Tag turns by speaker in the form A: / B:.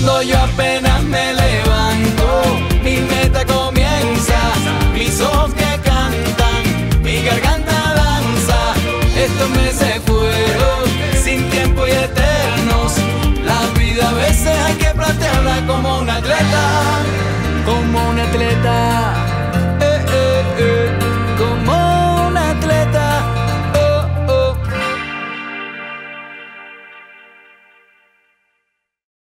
A: Cuando yo apenas me levanto, mi meta comienza, mis ojos que cantan, mi garganta danza. Estos meses fueron sin tiempo y eternos. La vida a veces hay que plantearla como un atleta, como un atleta.